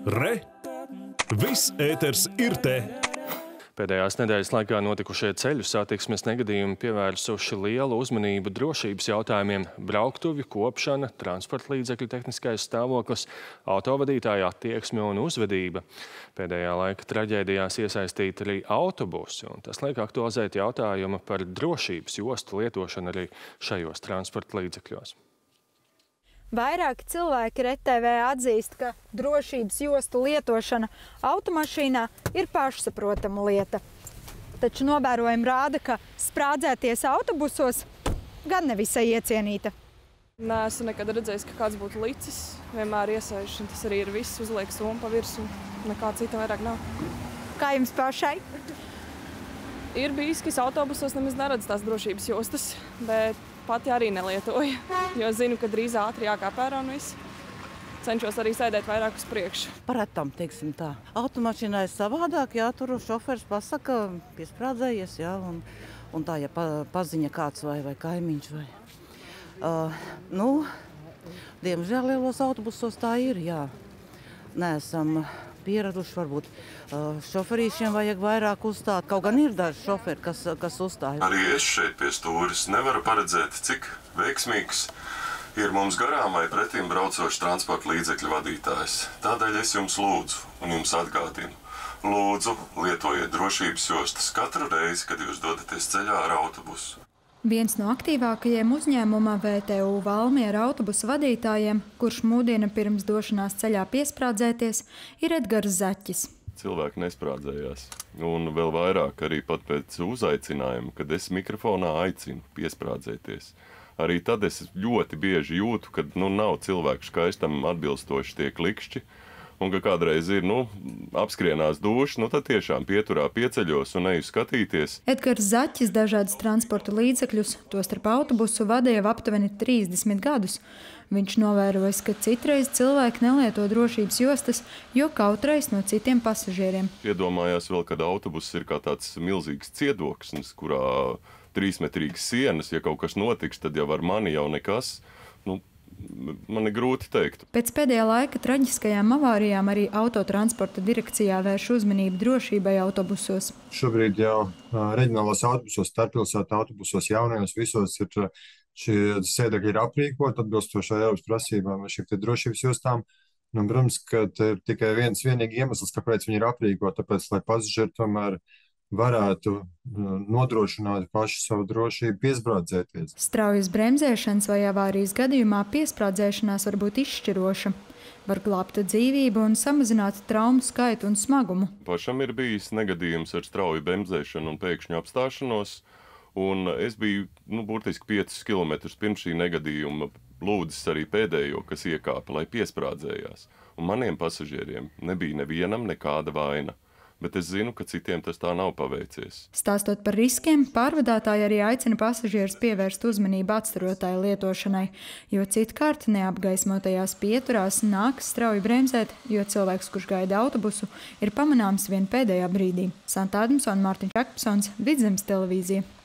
Re! Viss ēters ir te! Pēdējās nedēļas laikā notikušie ceļu satiksmes negadījumi pievērsuši lielu uzmanību drošības jautājumiem – brauktuvi, kopšana, transporta līdzekļu tehniskais stāvoklis, autovadītāja attieksme un uzvedība. Pēdējā laika traģēdijās iesaistīti arī autobusi, un tas liek aktualizēt jautājumu par drošības jostu lietošanu arī šajos transporta līdzekļos. Vairāki cilvēki RTV atzīst, ka drošības jostu lietošana automašīnā ir pašsaprotama lieta. Taču novērojumi rāda, ka sprādzēties autobusos gan nevisai iecienīta. Neesmu nekad redzējis, ka kāds būtu licis, vienmēr iesēžas, un tas arī ir viss, uzliek somu pa virsu, nekā cita vairāk nav. Kā jums pašai? Ir bijis, ka es autobusos nemaz neredzu tās drošības jostas, bet pati arī nelietoju, jo zinu, ka drīz ātri jākāp ārā un viss. Cenšos arī sēdēt vairāk uz priekšu. Paretam, teiksim tā. Automašīnā ir savādāk, jā, tur šoferis pasaka, piesprādzējies, jā, un tā, ja paziņa kāds vai kaimiņš vai. Diemžēl lielos autobusos tā ir, jā. Neesam pieraduši, varbūt šoferīšiem vajag vairāk uzstāt. Kaut gan ir daži šoferi, kas uzstāja. Arī es šeit pie stūris nevaru paredzēt, cik veiksmīgs ir mums garām vai pretīm braucošs transporta līdzekļu vadītājs. Tādēļ es jums lūdzu un jums atgādinu. Lūdzu, lietojiet drošības jostas katru reizi, kad jūs dodaties ceļā ar autobusu. Viens no aktīvākajiem uzņēmuma VTU Valmiera autobusu vadītājiem, kurš mūdina pirms došanās ceļā piesprādzēties, ir Edgars Zaķis. Cilvēki nesprādzējās. Un vēl vairāk arī pat pēc uzaicinājuma, kad es mikrofonā aicinu piesprādzēties. Arī tad es ļoti bieži jūtu, ka nav cilvēku skaistam atbilstoši tie klikšķi, un ka kādreiz ir apskrienās duša, tad tiešām pieturā pieceļos un eju skatīties. Edgars Zaķis dažādus transporta līdzekļus, tostarp autobusu, vadīja jau aptuveni 30 gadus. Viņš novērojis, ka citreiz cilvēki nelieto drošības jostas, jo kautreiz no citiem pasažieriem. Iedomājās vēl, kad autobuss ir kā tāds milzīgs ciedoksnis, kurā 3-metrīgas sienas, ja kaut kas notiks, tad jau ar mani jau nekas. Man ir grūti teikt. Pēc pēdējā laika traģiskajām avārijām arī autotransporta direkcijā vērš uzmanību drošībai autobusos. Šobrīd jau reģionālos autobusos, starppilsētu autobusos, jaunajos visos ir šie sēdekļi ir aprīkoti atbilstoši Eiropas prasībām vai šiem drošības jostām. Protams, ka ir tikai vienīgi iemesls, kāpēc viņi ir aprīkoti, tāpēc, lai pasažieri tomēr varētu nodrošināt pašu savu drošību, piesprādzēties. Straujas bremzēšanas vai avārijas gadījumā piesprādzēšanās var būt izšķiroša. Var glābt dzīvību un samazināt traumu skaitu un smagumu. Pašam ir bijis negadījums ar strauju bremzēšanu un pēkšņu apstāšanos, un es biju burtiski 5 kilometrus pirms šī negadījuma lūdzis arī pēdējo, kas iekāpa, lai piesprādzējās. Un maniem pasažieriem nebija nevienam nekāda vaina. Bet es zinu, ka citiem tas tā nav paveicies. Stāstot par riskiem, pārvadātāji arī aicina pasažierus pievērst uzmanību atstarotāju lietošanai, jo citkārt neapgaismotajās pieturās nākas strauji bremzēt, jo cilvēks, kurš gaida autobusu, ir pamanāms vien pēdējā brīdī. Santa Adamsona, Mārtiņš Akpsons, Vidzemes televīzija.